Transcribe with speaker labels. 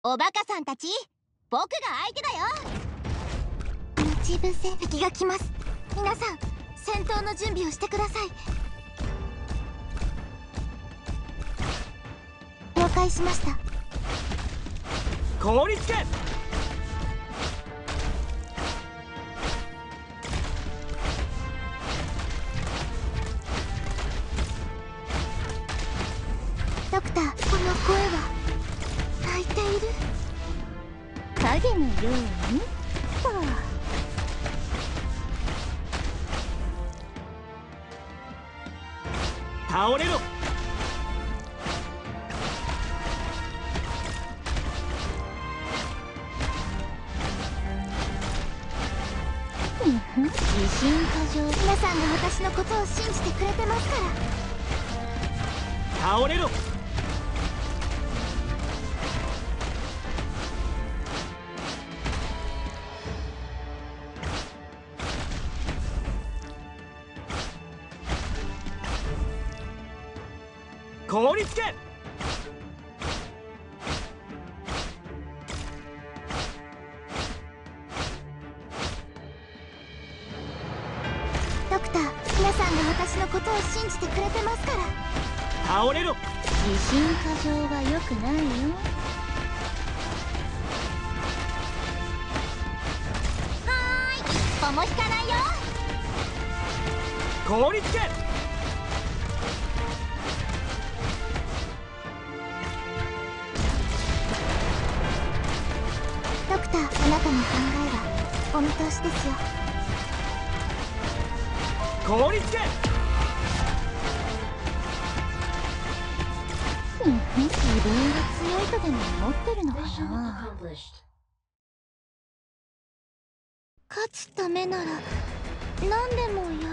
Speaker 1: おバカさんたち、僕が相手だよ。待ち伏せ。敵が来ます。皆さん、戦闘の準備をしてください。了解しました。
Speaker 2: 凍りつけ。
Speaker 1: ドクター、この声は泣いている。影のようにと。
Speaker 2: 倒れろ。
Speaker 1: 自信過剰。皆さんが私のことを信じてくれてますから。
Speaker 2: 倒れろ。凍りつけ。
Speaker 1: ドクター、皆さんが私のことを信じてくれてますから。
Speaker 2: 倒れろ。
Speaker 1: 自信過剰は良くないよ。はーい、一歩も引かないよ。
Speaker 2: 凍りつけ。
Speaker 1: ドクター、あなたの考えはお見通しですよ。
Speaker 2: 凍りつけ。
Speaker 1: 自分が強いとでも思ってるのかな。勝つためなら何でもや